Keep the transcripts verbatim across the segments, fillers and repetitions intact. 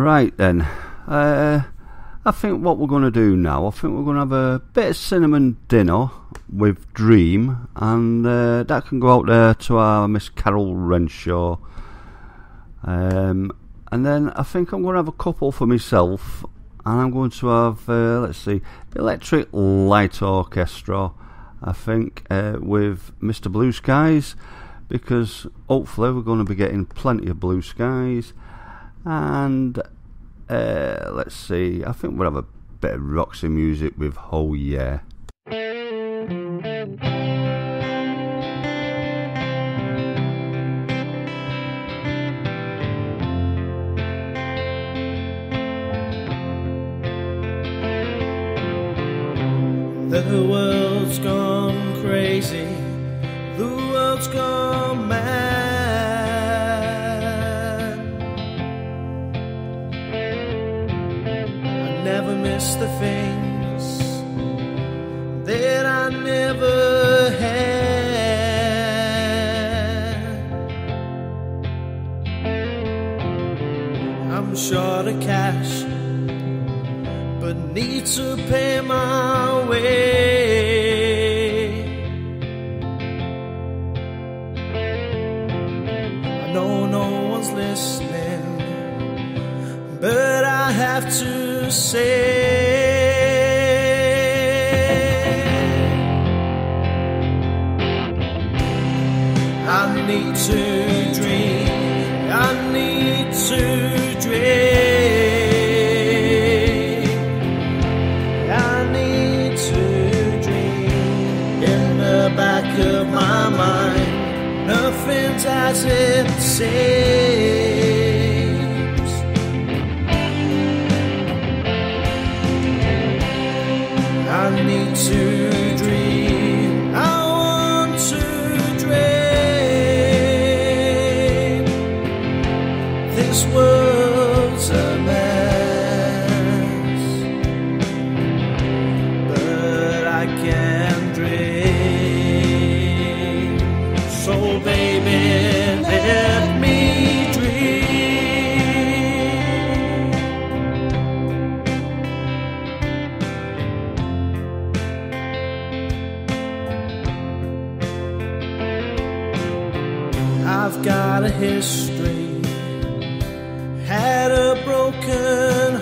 Right then, uh, I think what we're going to do now, I think we're going to have a bit of cinnamon dinner with Dream, and uh, that can go out there to our Miss Carol Renshaw. Um, and then I think I'm going to have a couple for myself, and I'm going to have, uh, let's see, Electric Light Orchestra, I think, uh, with Mister Blue Skies, because hopefully we're going to be getting plenty of blue skies. And uh, let's see, I think we'll have a bit of Roxy music with Oh Yeah. The world's gone crazy, the world's gone mad. I never miss the things that I never had. I'm short of cash, but need to pay my way. I know no one's listening, but I have to say, I need to dream, I need to dream. Of my mind, nothing's as it seems. I need to dream, I want to dream. This world's a mess, but I can dream. So baby, let me dream. I've got a history, had a broken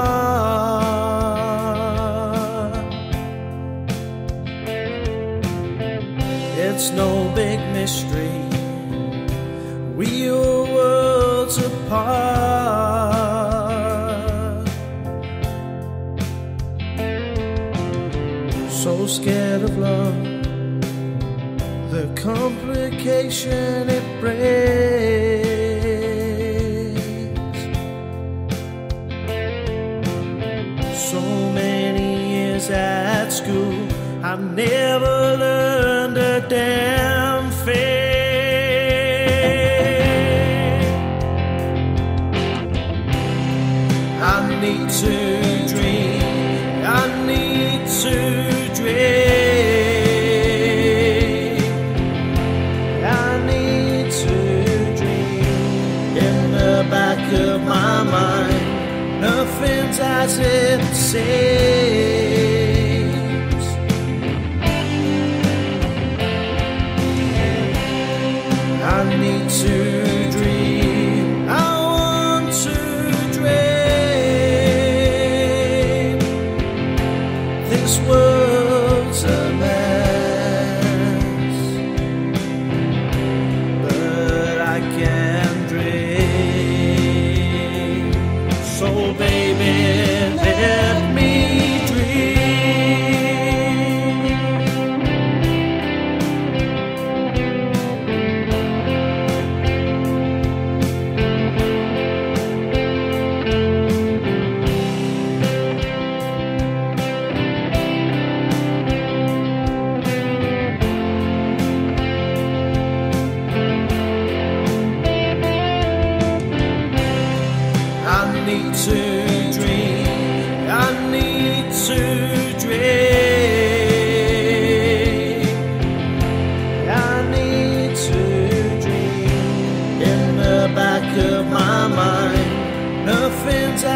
heart. It's no big mystery, we were worlds apart. So scared of love, the complication it brings. So many years at school, I never learned a damn thing. I need to dream, I need to dream. I need to dream. In the back of my mind, nothing's as it seems. I need to dream, I want to dream. This world's a mess, but I can dream. So baby, let me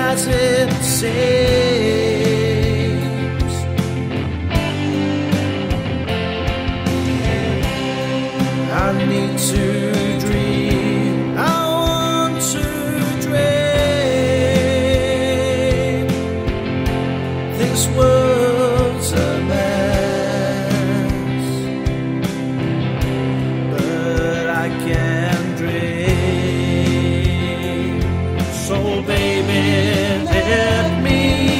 as it seems. I need to dream, I want to dream. This world's a mess, but I can dream. So baby, let me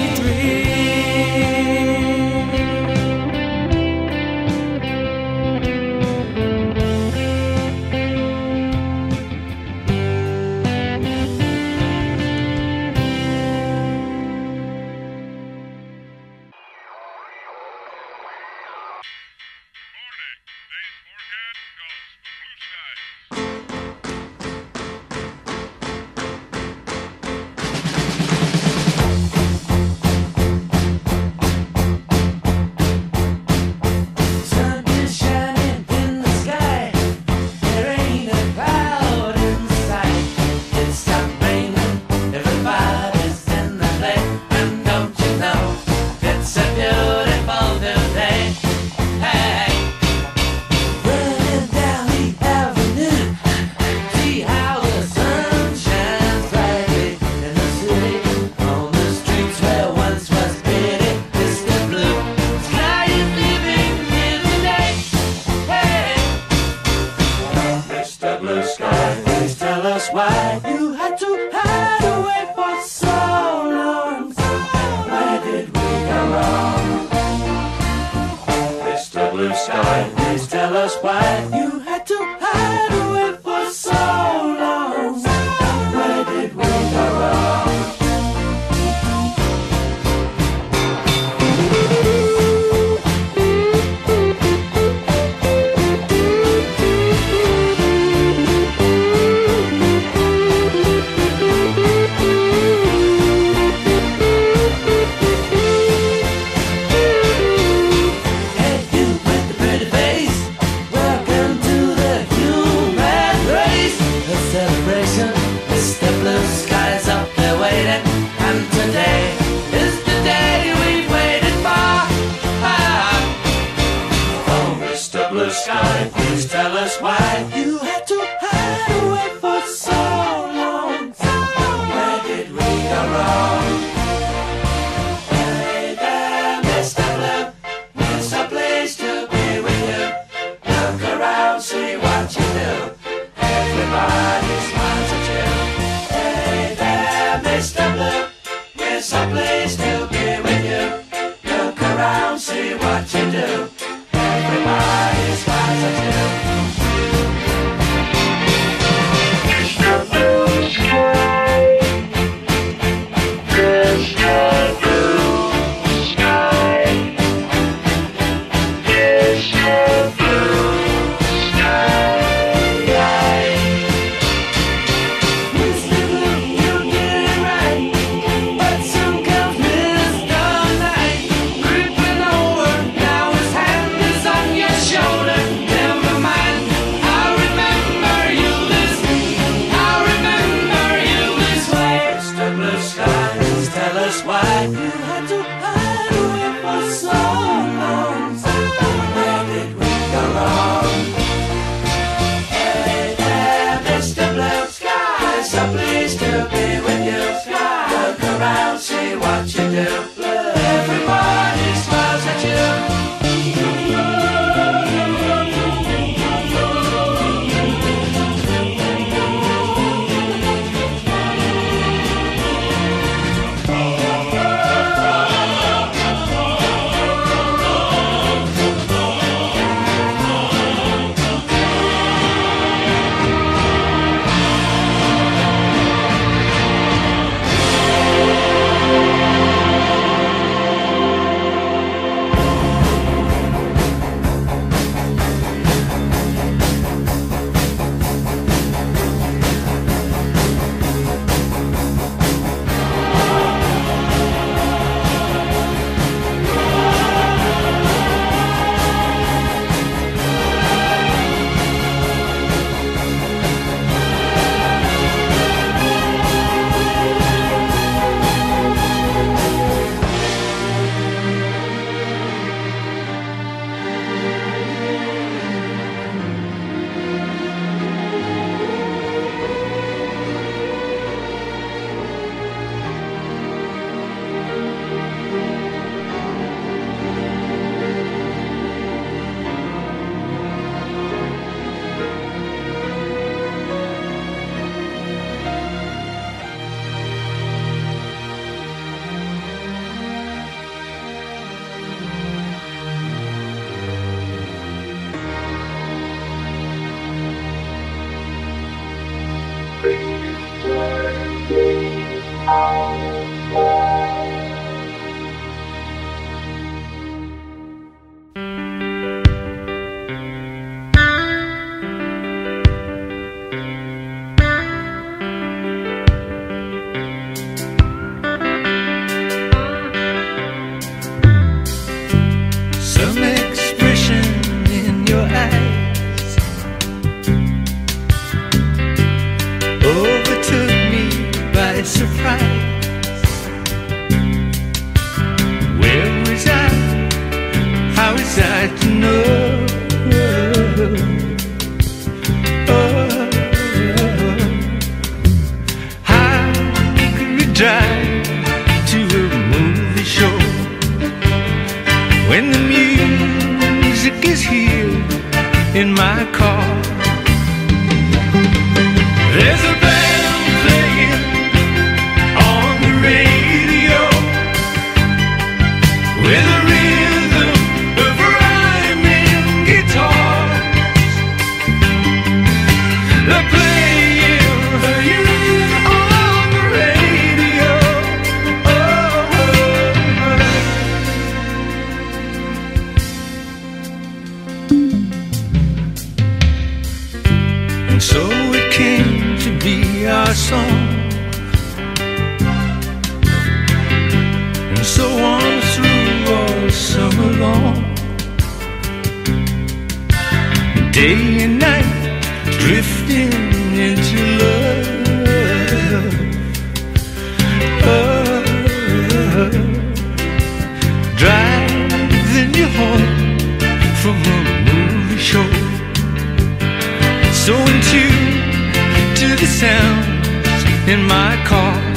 why you had to hide away for so long. Where did we go wrong? Mister Blue Sky, please tell us why you had to hide away for so long. Where did we go wrong? Sky, please tell us why you had to hide away for so long. Where did we go wrong? Hey there, Mister Blue, it's a place to be with you. Look around, see what you do. Everybody smiles at you. Hey there, Mister Blue, it's a place to be with you. Look around, see what you do. Everybody smiles at you. Mister Blue Sky, Mister Blue Sky, Mister Blue Sky. Mister Blue, you did it right, but some comes Mister Night, creeping over. Now his hand is on your shoulder. Never mind, I remember you this, I remember you this way. Mister Blue Sky, please tell us why you had to hide away for so long. Where did we go wrong? Hey there, Mister Blue Sky, so pleased to be with you. Look around, see what you do. Everybody smiles at you. Some expression in your eyes overtook me by surprise. Where was I? How was I to know? Oh, how could we drive to a movie show when the music is here in my car? There's a band playing on the radio with a rhythm of rhyming guitars. They're playing on the radio. And so it came to be our song, and so on through all summer long, day and night drifting into love. Oh, driving you home from a movie show, so in tune to the sounds in my car.